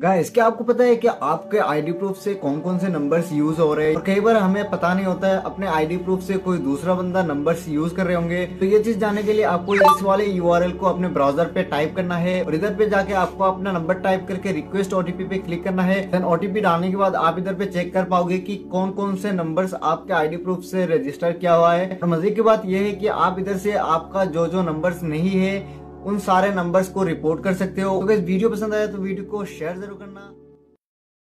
Guys, क्या आपको पता है कि आपके आईडी प्रूफ से कौन कौन से नंबर्स यूज हो रहे हैं? और कई बार हमें पता नहीं होता है अपने आईडी प्रूफ से कोई दूसरा बंदा नंबर्स यूज कर रहे होंगे। तो ये चीज जानने के लिए आपको इस वाले यूआरएल को अपने ब्राउजर पे टाइप करना है और इधर पे जाके आपको अपना नंबर टाइप करके रिक्वेस्ट ओटीपी पे क्लिक करना है। देन ओटीपी डालने के बाद आप इधर पे चेक कर पाओगे कि कौन कौन से नंबर्स आपके आईडी प्रूफ से रजिस्टर किया हुआ है। और मजे की बात यह है कि आप इधर से आपका जो जो नंबर्स नहीं है उन सारे नंबर्स को रिपोर्ट कर सकते हो। तो अगर वीडियो पसंद आया तो वीडियो को शेयर जरूर करना।